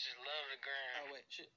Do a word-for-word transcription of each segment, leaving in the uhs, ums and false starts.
Just love the grind. Oh wait, shit.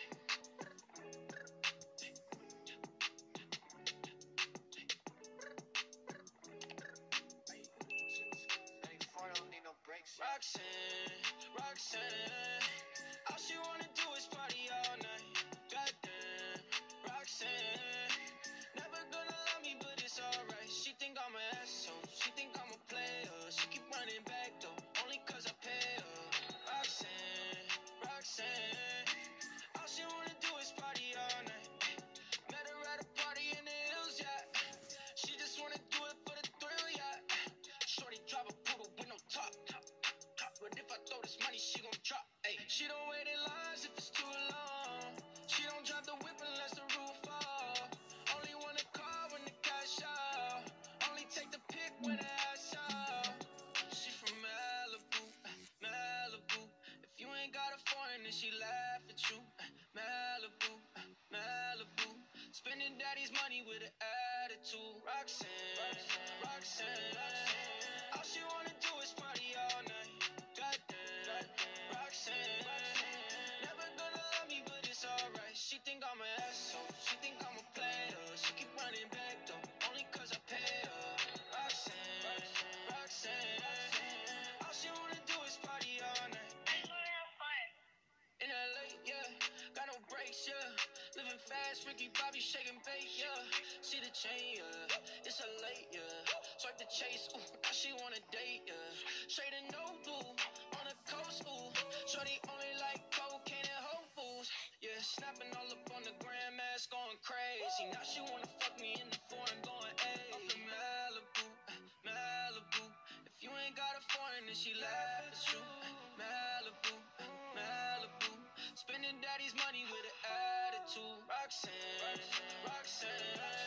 Roxanne, Roxanne, all she wanna do is party all night. Goddamn, Roxanne, never gonna love me, but it's alright. She think I'm an asshole, she think I'm a player. She keep running back though, only cause I pay her. Roxanne, Roxanne, all she wanna do is party all night. Met her at a party in the hills, yeah. She just wanna do it for the thrill, yeah. Shorty drive a poodle with no top. But if I throw this money, she gon' drop. Ay, she don't wait in lines if it's too long. She don't drop the whip unless the roof fall. Only wanna call when the cash out. Only take the pic when the ass out. She from Malibu, Malibu. If you ain't got a foreign, then she laugh at you. Malibu, Malibu. Spending daddy's money with an attitude. Roxanne, Roxanne, Roxanne. All she wanna do is party all night. Goddamn, Roxanne, never gonna love me, but it's alright. She think I'm an asshole, she think I'm a player. She keep running back though, only cause I pay her. Roxanne, Roxanne, all she wanna do is party all night. In L A, yeah, got no brakes, yeah. Living fast, Ricky Bobby shaking bait, yeah. See the chain, yeah, it's a late, yeah. Swipe the chase, ooh, now she wanna date, yeah. Straight and no do, on the coast, ooh. Shorty only like cocaine and Whole Foods, yeah. Snapping all up on the grandmas, going crazy. Now she wanna fuck me in the foreign, going A. Up in Malibu, Malibu. If you ain't got a foreign, then she laugh at you. Malibu, Malibu. Spending daddy's money with an attitude. Roxanne, Roxanne,